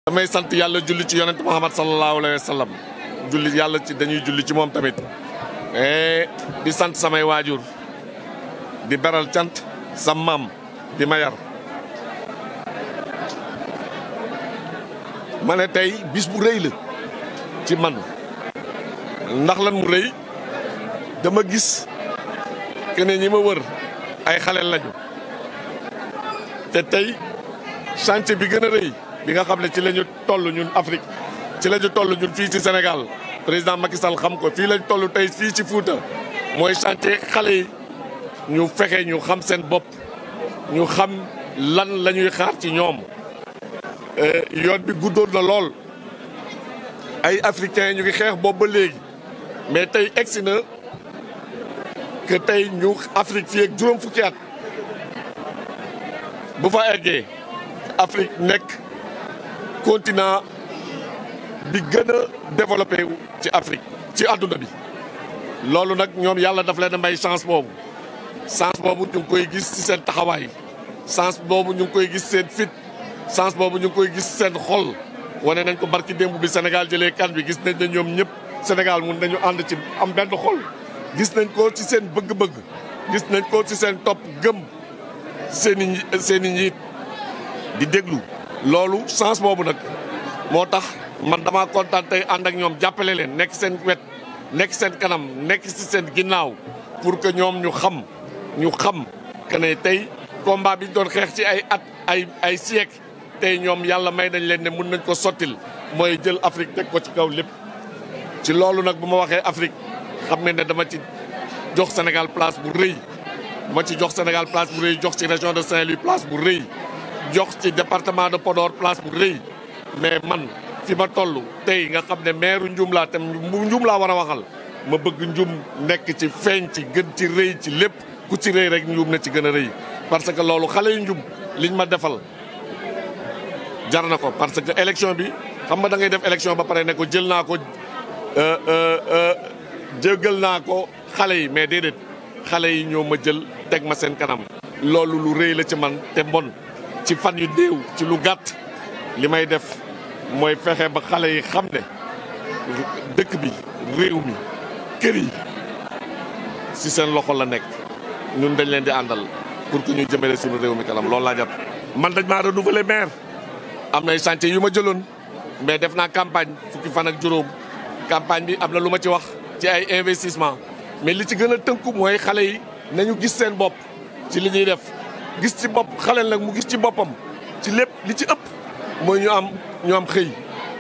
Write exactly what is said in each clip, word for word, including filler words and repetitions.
damay sant yàlla julli ci yonent Muhammad sallallahu alayhi wa sallam julli yàlla ci dañuy julli ci moom tamit mais di sant samay waajur di beral cant sa maam di ma yar ma ne tey bis bu rëy la ci man ndax lan mu rëy dama gis que ne ñi ma wër ay xale lañu te tey chantier bi gën a rëy bi nga xam ne ci la ñu toll ñun Afrique ci la ñu toll ñun fii ci Sénégal président Macky Sall xam ko fii lañ toll tey fii ci Fouta mooy chantier xale yi ñu fexe ñu xam seen bopp ñu xam lan la ñuy xaar ci ñoom yoon bi guddoon na lool ay africains ñu ngi xeex boobu ba léegi mais tey egsi na que tey ñu Afrique fii ak juróom fukki at bu fa eggee Afrique nekk continent bi gën a développé wu ci Afrique ci àdduna bi loolu nag ñoom yàlla daf leen a may chance boobu chance boobu ñu ngi koy gis ci seen taxawaay chance boobu ñu ngi koy gis seen fit chance boobu ñu ngi koy gis seen xol wane nañ ko barki démb bi Sénégal jëlee kan bi gis nañ ne ñoom ñëpp Sénégal mun nañu ànd ci am benn xol gis nañ ko ci seen bëgg-bëgg gis nañ ko ci seen topp gëm seen i seen i njiit di déglu loolu chance boobu nag moo tax man dama kontaan tey ànd ak ñoom jàppale leen nekk seen wet nekk seen kanam nekk ci seen ginnaaw pour que ñoom ñu xam ñu xam que ne tey combat bi ñu doon xeex ci ay at ay ay siècle tey ñoom yàlla may nañ leen ne mun nañ ko sottil mooy jël Afrique teg ko ci kaw lépp. ci loolu nag bu ma waxee Afrique xam ne ne dama ci jox Sénégal place bu rëy dama ci jox Sénégal place bu rëy jox ci région de Saint-Louis place bu rëy jox ci département de Podor place bu rëy mais man fi ma toll tey nga xam ne maire Ndioum laa tam Ndioum laa war a waxal ma bëgg Ndioum nekk ci feeñ ci gën ci rëy ci lépp ku ci rëy rek Ndioum na ci gën a rëy parce que loolu xale yu Ndioum liñ ma defal jar na ko parce que élection bi xam nga da ngay def élection ba pare ne ko jël naa ko jégal naa ko xale yi mais déedéet xale yi ñoo ma jël teg ma seen kanam loolu lu rëy la ci man te mbon ci fan yu néew ci lu gàtt li may def mooy fexe ba xale yi xam ne dëkk bi réew mi kër yi ci seen loxo la nekk ñun dañ leen di àndal pour que ñu jëmale suñu réew mi kanam loolu laa jot. man dañ maa renouveler maire am nay chantier yu ma jëloon mais def naa campagne fukki fan ak juróom campagne bi am na lu ma ci wax ci ay investissement mais li ci gën a tënku mooy xale yi nañu gis seen bopp ci li ñuy def gis ci bopp xale nag mu gis ci boppam ci lépp li ci ëpp mooy ñu am ñu am xëy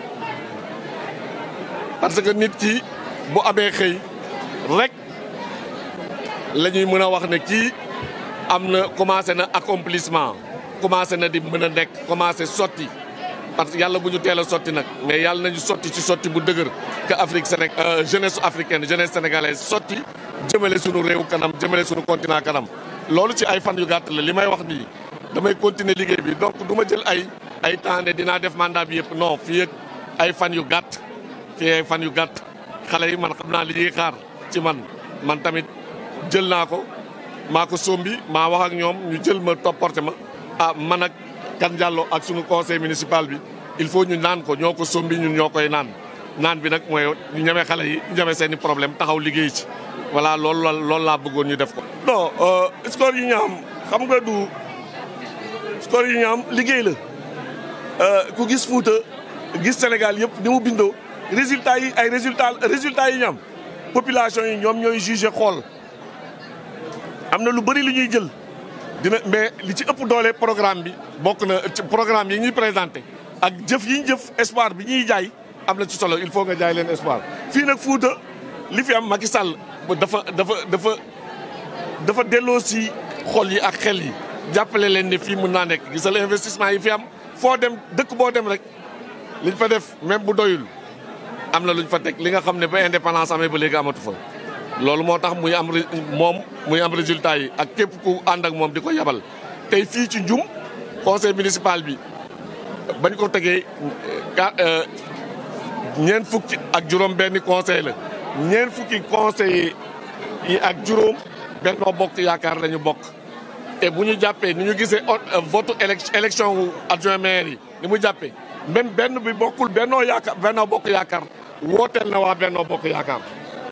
parce que nit ki bu amee xëy rek la ñuy mën a wax ne kii am na commencé na accomplissement commencé na di mën a nekk commencé sotti parce que yàlla bu ñu teel a sotti nag mais yàlla nañu sotti ci sotti bu dëgër que Afrique Séné jeunesse africaine jeunesse sénégalaise sotti jëmale sunu réew kanam jëmale sunu continent kanam. loolu ci ay fan yu gàtt la li may wax nii damay continuer liggéey bi donc du ma jël ay ay temps ne dinaa def mandat bi yëpp non fii ak ay fan yu gàtt fii ay fan yu gàtt xale yi man xam naa li ñuy xaar ci man man tamit jël naa ko maa ko sombi maa wax ak ñoom ñu jël ma topporté ma ah man ak Kan Diallo ak sunu conseil municipal bi il faut ñu naan ko ñoo ko sombi ñun ñoo koy naan naan bi nag mooy ñu ñeme xale yi ñu ñeme seen i problème taxaw liggéey ci voilà loolu la loolu laa bëggoon ñu def ko. non score yi ñu am xam nga du score yi ñu am liggéey la ku gis Fouta gis Sénégal yëpp ni mu bindoo résultats yi ay résultats résultats yi ñu am population yi ñoom ñooy jugé xool am na lu bëri lu ñuy jël. dina mais li ci ëpp doole programme bi bokk na ci programme yi ñuy présenté ak jëf yi ñu jëf espoir bi ñuy jaay am na ci solo il faut nga jaay leen espoir. fii nag Fouta li fi am Macky Sall dafa dafa dafa dafa delloo si xol yi ak xel yi jàppale leen ne fii mën naa nekk gisal investissement yi fi am foo dem dëkk boo dem rek liñ fa def même bu doyul am na luñ fa teg li nga xam ne ba indépendance amee ba léegi amatu fa. loolu moo tax muy am moom muy am résultat yi ak képp ku ànd ak moom di ko yabal tey fii ci Ndioum conseil municipal bi bañ ko tegee ñeent fukki ak juróom benn conseil la ñeent fukki conseil yi ak juróom Benno Bokk Yaakaar lañu bokk te bu ñu jàppee ni ñu gisee vote élection wu adjoint maire yi ni mu jàppee même benn bi bokkul Benno Yaakaar Benno Bokk Yaakaar wooteel na waa Benno Bokk Yaakaar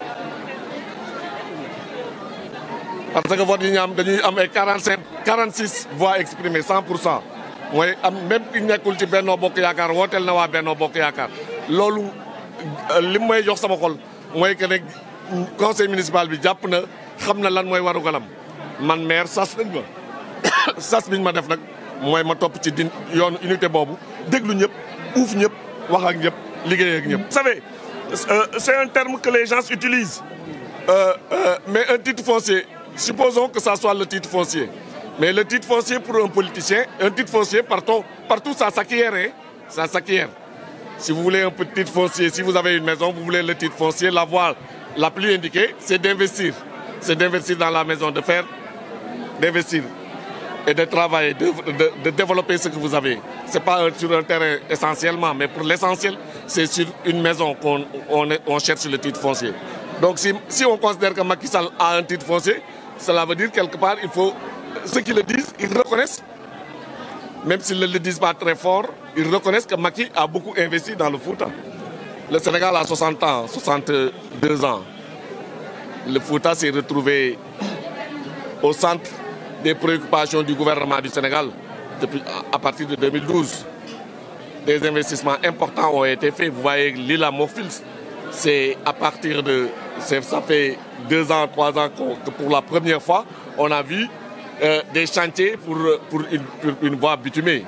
parce que vote yi ñu am dañuy am ay quarante cinq quarante six voix exprimées cent pour cent mooy am même ki nekkul ci Benno Bokk Yaakaar wooteel na waa Benno Bokk Yaakaar loolu li may jox sama xol mooy que ne conseil municipal bi jàpp na xam na lan mooy warugalam man maire sas nañ ma sas biñ ma def nag mooy ma topp ci din yoonu unité boobu déglu ñëpp uuf ñëpp wax ak ñëpp liggéey ak ñëpp. Vous savez, euh, c'est un terme que les gens utilisent. Euh, euh, mais un titre foncier, supposons que ça soit le titre foncier. Mais le titre foncier pour un politicien, un titre foncier partout, partout ça s'acquiert, hein, ça s'acquiert. Si vous voulez un petit titre foncier, si vous avez une maison, vous voulez le titre foncier, la voie la plus indiquée, c'est d'investir. C'est d'investir dans la maison, de faire, d'investir et de travailler, de, de, de développer ce que vous avez. Ce n'est pas sur un terrain essentiellement, mais pour l'essentiel, c'est sur une maison qu'on on, on cherche le titre foncier. Donc si, si on considère que Macky Sall a un titre foncier, cela veut dire quelque part, il faut, ceux qui le disent, ils reconnaissent, même s'ils ne le disent pas très fort, ils reconnaissent que Macky a beaucoup investi dans le Fouta. Le Sénégal a soixante ans, soixante-deux ans. Le Fouta s'est retrouvé au centre des préoccupations du gouvernement du Sénégal depuis, à partir de deux mille douze. Des investissements importants ont été faits. Vous voyez l'île à Morphils, c'est à partir de... Ça fait deux ans, trois ans que pour la première fois, on a vu euh, des chantiers pour, pour, une, pour une voie bitumée.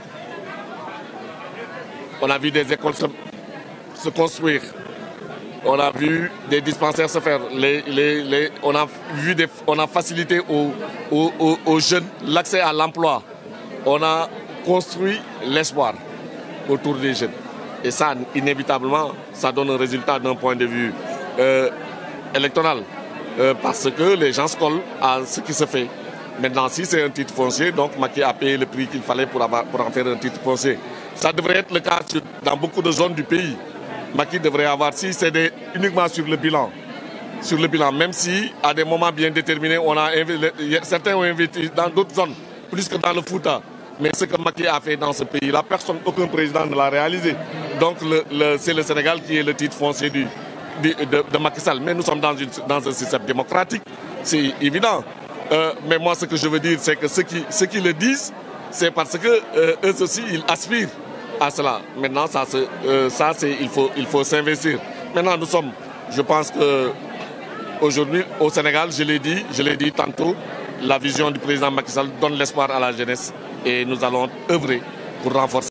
On a vu des écoles se, se construire. On a vu des dispensaires se faire. Les, les, les, on, a vu des, on a facilité aux, aux, aux jeunes l'accès à l'emploi. On a construit l'espoir autour des jeunes. Et ça, inévitablement, ça donne un résultat d'un point de vue euh, électoral. Euh, parce que les gens se collent à ce qui se fait. Maintenant, si c'est un titre foncier, donc Macky a payé le prix qu'il fallait pour, avoir, pour en faire un titre foncier. Ça devrait être le cas sur, dans beaucoup de zones du pays. Macky devrait avoir, si c'est uniquement sur le bilan, sur le bilan, même si à des moments bien déterminés, on a certains ont investi dans d'autres zones, plus que dans le Fouta. Mais ce que Macky a fait dans ce pays-là, personne, aucun président ne l'a réalisé. Donc le, le, c'est le Sénégal qui est le titre foncier du, du, de, de Macky Sall. Mais nous sommes dans, une, dans un système démocratique, c'est évident. Euh, mais moi, ce que je veux dire, c'est que ceux qui, ceux qui le disent, c'est parce que euh, eux aussi, ils aspirent à cela. Maintenant, ça, euh, ça c'est, il faut, il faut s'investir. Maintenant, nous sommes, je pense que aujourd'hui, au Sénégal, je l'ai dit, je l'ai dit tantôt, la vision du président Macky Sall donne l'espoir à la jeunesse et nous allons œuvrer pour renforcer.